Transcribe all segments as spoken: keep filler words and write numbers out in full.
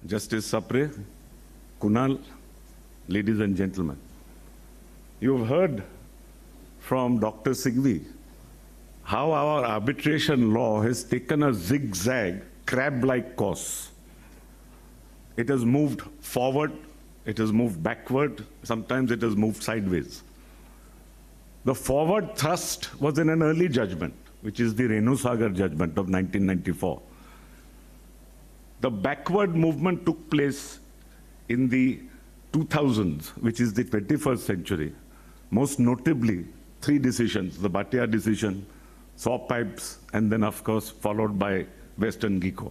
Justice Sapre, Kunal, ladies and gentlemen. You've heard from Doctor Singhvi how our arbitration law has taken a zigzag, crab-like course. It has moved forward, it has moved backward, sometimes it has moved sideways. The forward thrust was in an early judgment, which is the Renu Sagar judgment of nineteen ninety-four. The backward movement took place in the two thousands, which is the twenty-first century, most notably three decisions, the Bhatia decision, saw pipes, and then of course followed by Western Geco.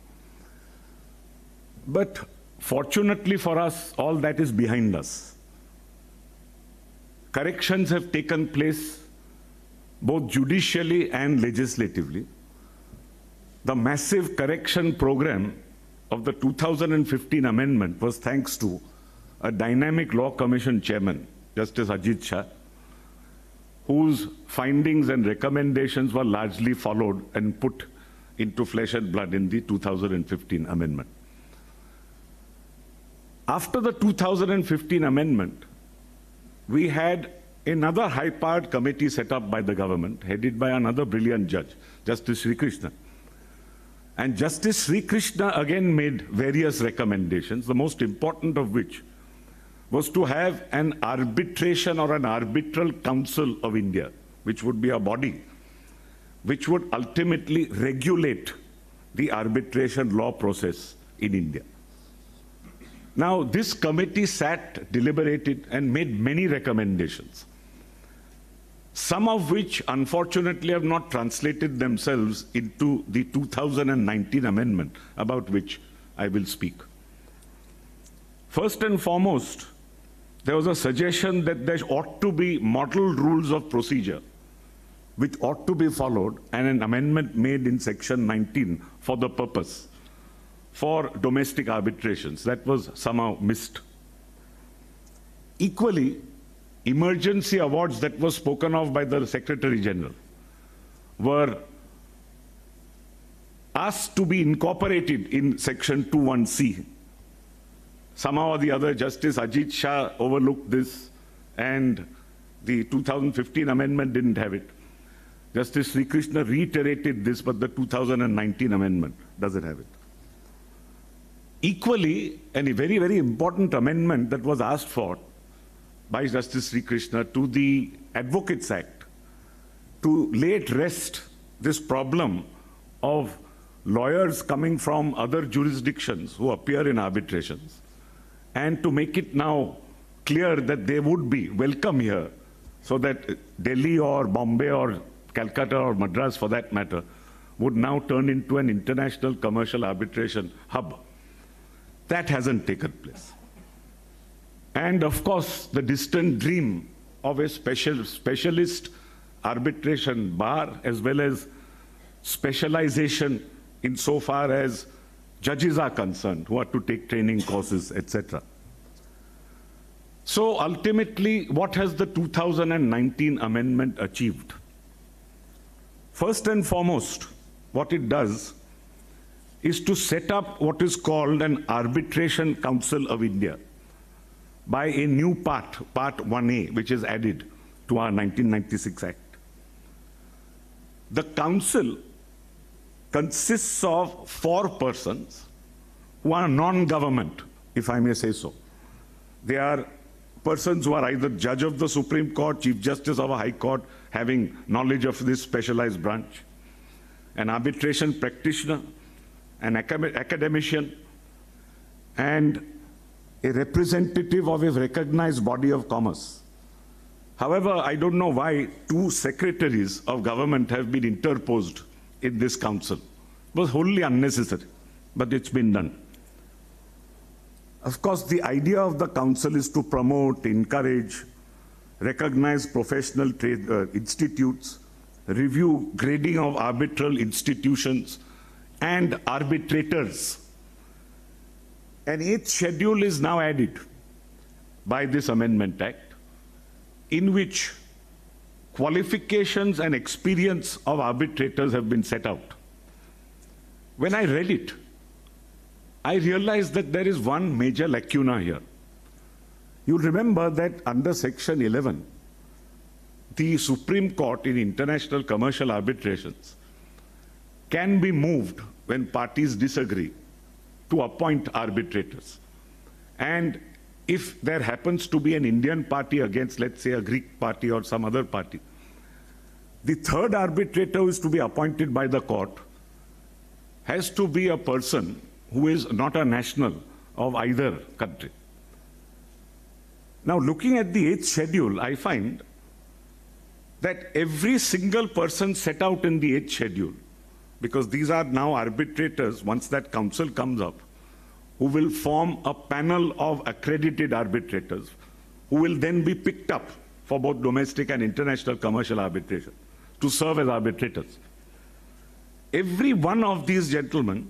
But fortunately for us, all that is behind us. Corrections have taken place both judicially and legislatively. The massive correction program of the two thousand fifteen amendment was thanks to a dynamic law commission chairman, Justice Ajit Shah, whose findings and recommendations were largely followed and put into flesh and blood in the two thousand fifteen amendment. After the two thousand fifteen amendment, we had another high-powered committee set up by the government, headed by another brilliant judge, Justice Sri Krishna. And Justice Sri Krishna again made various recommendations, the most important of which was to have an arbitration or an arbitral council of India, which would be a body which would ultimately regulate the arbitration law process in India. Now, this committee sat, deliberated, and made many recommendations, some of which unfortunately have not translated themselves into the two thousand nineteen amendment, about which I will speak. First and foremost, there was a suggestion that there ought to be model rules of procedure which ought to be followed, and an amendment made in section nineteen for the purpose, for domestic arbitrations. That was somehow missed. Equally, emergency awards that was spoken of by the Secretary General were asked to be incorporated in section twenty-one C. Somehow or the other, Justice Ajit Shah overlooked this, and the two thousand fifteen amendment didn't have it. Justice Sri Krishna reiterated this, but the two thousand nineteen amendment doesn't have it. Equally, and a very, very important amendment that was asked for by Justice Sri Krishna to the Advocates Act, to lay at rest this problem of lawyers coming from other jurisdictions who appear in arbitrations, and to make it now clear that they would be welcome here, so that Delhi or Bombay or Calcutta or Madras, for that matter, would now turn into an international commercial arbitration hub. That hasn't taken place. And of course, the distant dream of a special, specialist arbitration bar, as well as specialization insofar as judges are concerned, who are to take training courses, et cetera. So ultimately, what has the two thousand nineteen amendment achieved? First and foremost, what it does is to set up what is called an Arbitration Council of India by a new part, Part one A, which is added to our nineteen ninety-six Act. The council consists of four persons who are non-government, if I may say so. They are persons who are either judge of the Supreme Court, Chief Justice of a High Court, having knowledge of this specialized branch, an arbitration practitioner, an academician, and a representative of a recognized body of commerce. However, I don't know why two secretaries of government have been interposed in this council. It was wholly unnecessary, but it's been done. Of course, the idea of the council is to promote, encourage, recognize professional trade uh, institutes, review grading of arbitral institutions and arbitrators. An eighth schedule is now added by this Amendment Act, in which qualifications and experience of arbitrators have been set out. When I read it, I realized that there is one major lacuna here. You remember that under Section eleven, the Supreme Court in international commercial arbitrations can be moved when parties disagree to appoint arbitrators. And if there happens to be an Indian party against, let's say, a Greek party or some other party, the third arbitrator who is to be appointed by the court has to be a person who is not a national of either country. Now, looking at the eighth schedule, I find that every single person set out in the eighth schedule, because these are now arbitrators, once that council comes up, who will form a panel of accredited arbitrators, who will then be picked up for both domestic and international commercial arbitration to serve as arbitrators. Every one of these gentlemen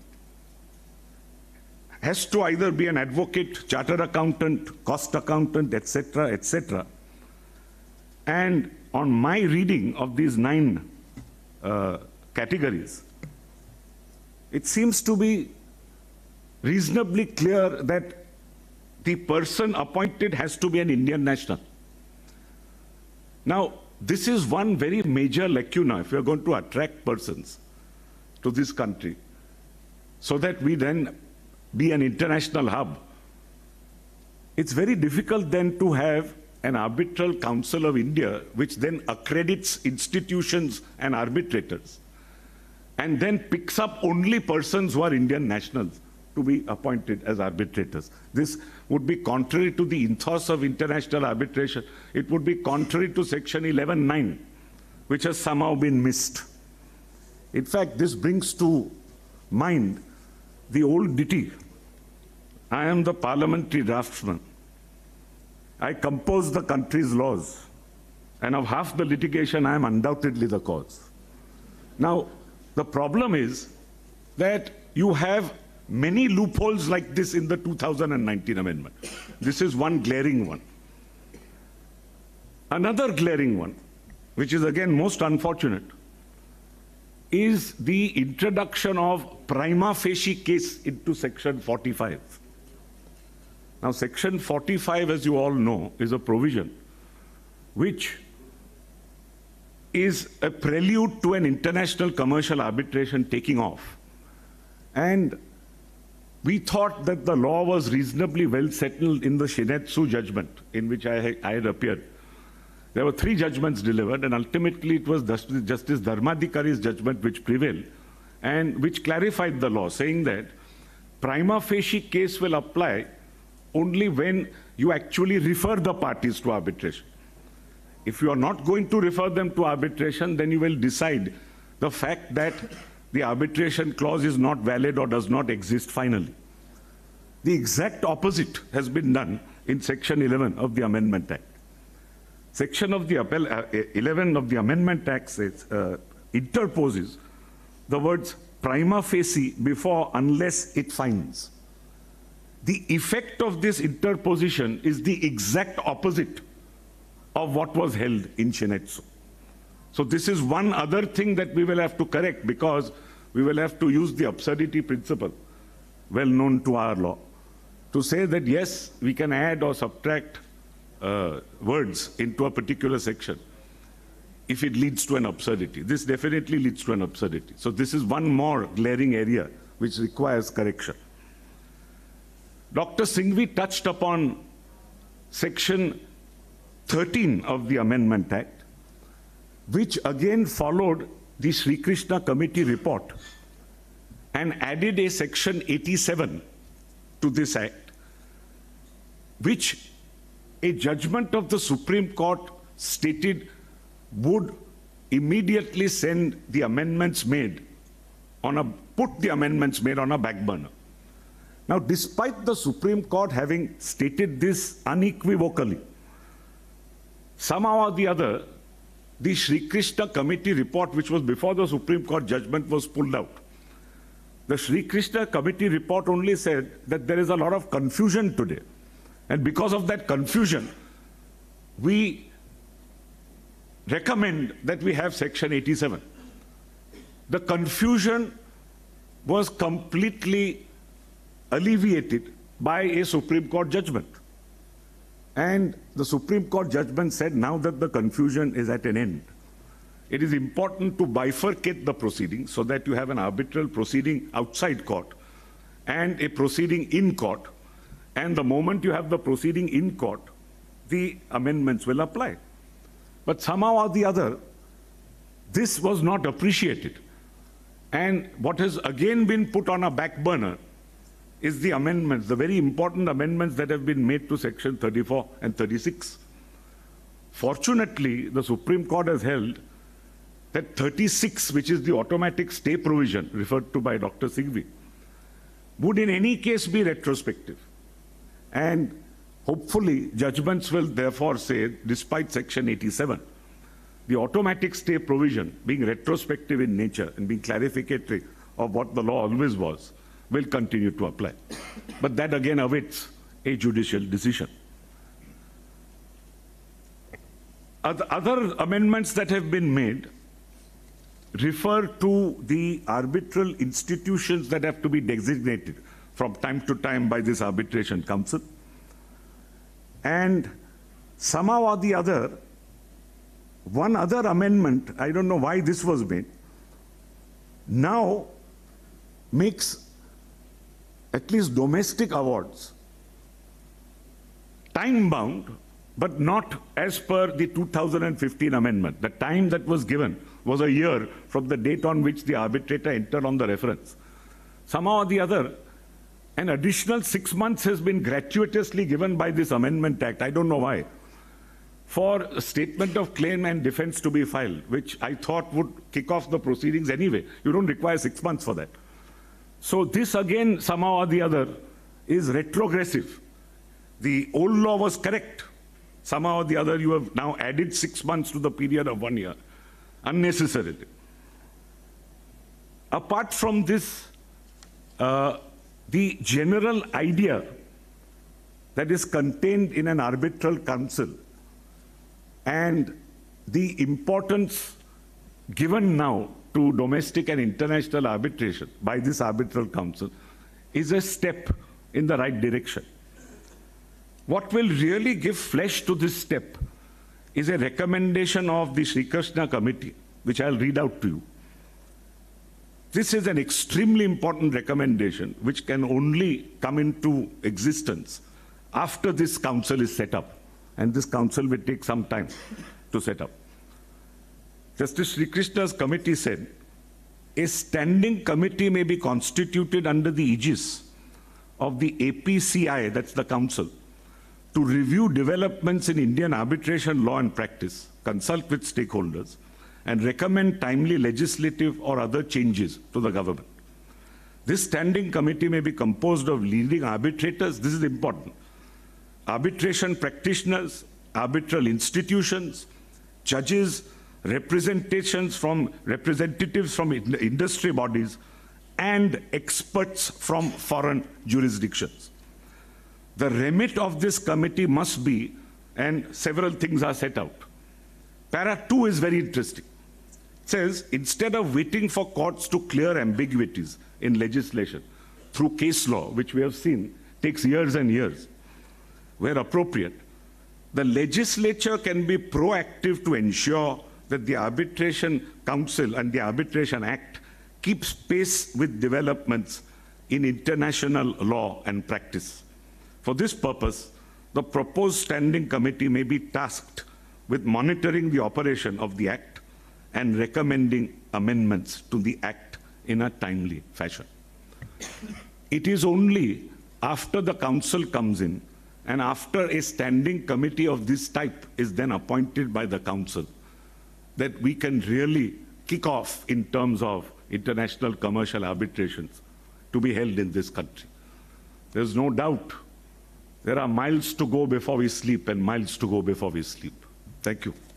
has to either be an advocate, chartered accountant, cost accountant, et cetera, et cetera. And on my reading of these nine uh, categories, it seems to be reasonably clear that the person appointed has to be an Indian national. Now, this is one very major lacuna if we are going to attract persons to this country, so that we then be an international hub. It's very difficult then to have an arbitral council of India, which then accredits institutions and arbitrators, and then picks up only persons who are Indian nationals to be appointed as arbitrators. This would be contrary to the ethos of international arbitration. It would be contrary to Section eleven nine, which has somehow been missed. In fact, this brings to mind the old ditty, I am the parliamentary draftsman. I compose the country's laws, and of half the litigation, I am undoubtedly the cause. Now, the problem is that you have many loopholes like this in the two thousand nineteen amendment. This is one glaring one. Another glaring one, which is again most unfortunate, is the introduction of prima facie case into Section forty-five. Now, Section forty-five, as you all know, is a provision which is a prelude to an international commercial arbitration taking off. And we thought that the law was reasonably well settled in the Shinetsu judgment in which I, I had appeared. There were three judgments delivered, and ultimately it was Justice Dharmadhikari's judgment which prevailed and which clarified the law, saying that prima facie case will apply only when you actually refer the parties to arbitration. If you are not going to refer them to arbitration, then you will decide the fact that the arbitration clause is not valid or does not exist finally. The exact opposite has been done in Section eleven of the Amendment Act. Section of the appel, uh, eleven of the Amendment Act says, uh, interposes the words prima facie before unless it finds. The effect of this interposition is the exact opposite of what was held in Shinetsu. So this is one other thing that we will have to correct, because we will have to use the absurdity principle, well known to our law, to say that yes, we can add or subtract uh, words into a particular section if it leads to an absurdity. This definitely leads to an absurdity. So this is one more glaring area which requires correction. Doctor Singhvi touched upon Section thirteen of the Amendment Act, which again followed the Sri Krishna Committee report and added a Section eighty-seven to this act, which a judgment of the Supreme Court stated would immediately send the amendments made on a, put the amendments made on a back burner. Now, despite the Supreme Court having stated this unequivocally, somehow or the other, the Sri Krishna Committee report, which was before the Supreme Court judgment, was pulled out. The Sri Krishna Committee report only said that there is a lot of confusion today. And because of that confusion, we recommend that we have Section alleviated by a Supreme Court judgment. And the Supreme Court judgment said now that the confusion is at an end, it is important to bifurcate the proceedings so that you have an arbitral proceeding outside court and a proceeding in court. And the moment you have the proceeding in court, the amendments will apply. But somehow or the other, this was not appreciated. And what has again been put on a back burner is the amendments, the very important amendments that have been made to Section thirty-four and thirty-six. Fortunately, the Supreme Court has held that thirty-six, which is the automatic stay provision referred to by Doctor Singhvi, would in any case be retrospective. And hopefully, judgments will therefore say, despite Section eighty-seven, the automatic stay provision, being retrospective in nature and being clarificatory of what the law always was, will continue to apply. But that again awaits a judicial decision. Other amendments that have been made refer to the arbitral institutions that have to be designated from time to time by this arbitration council. And somehow or the other, one other amendment, I don't know why this was made, now makes at least domestic awards time-bound, but not as per the two thousand fifteen amendment. The time that was given was a year from the date on which the arbitrator entered on the reference. Somehow or the other, an additional six months has been gratuitously given by this Amendment Act, I don't know why, for a statement of claim and defense to be filed, which I thought would kick off the proceedings anyway. You don't require six months for that. So this again, somehow or the other, is retrogressive. The old law was correct. Somehow or the other, you have now added six months to the period of one year, unnecessarily. Apart from this, uh, the general idea that is contained in an arbitral council and the importance given now to domestic and international arbitration by this arbitral council is a step in the right direction. What will really give flesh to this step is a recommendation of the Sri Krishna Committee, which I'll read out to you. This is an extremely important recommendation which can only come into existence after this council is set up. And this council will take some time to set up. Justice Sri Krishna's committee said, a standing committee may be constituted under the aegis of the A P C I, that's the council, to review developments in Indian arbitration law and practice, consult with stakeholders, and recommend timely legislative or other changes to the government. This standing committee may be composed of leading arbitrators, this is important, arbitration practitioners, arbitral institutions, judges, representations from, representatives from industry bodies, and experts from foreign jurisdictions. The remit of this committee must be, and several things are set out. Para two is very interesting. It says, instead of waiting for courts to clear ambiguities in legislation through case law, which we have seen takes years and years, where appropriate, the legislature can be proactive to ensure that the Arbitration Council and the Arbitration Act keeps pace with developments in international law and practice. For this purpose, the proposed standing committee may be tasked with monitoring the operation of the Act and recommending amendments to the Act in a timely fashion. It is only after the Council comes in and after a standing committee of this type is then appointed by the Council that we can really kick off in terms of international commercial arbitrations to be held in this country. There's no doubt there are miles to go before we sleep and miles to go before we sleep. Thank you.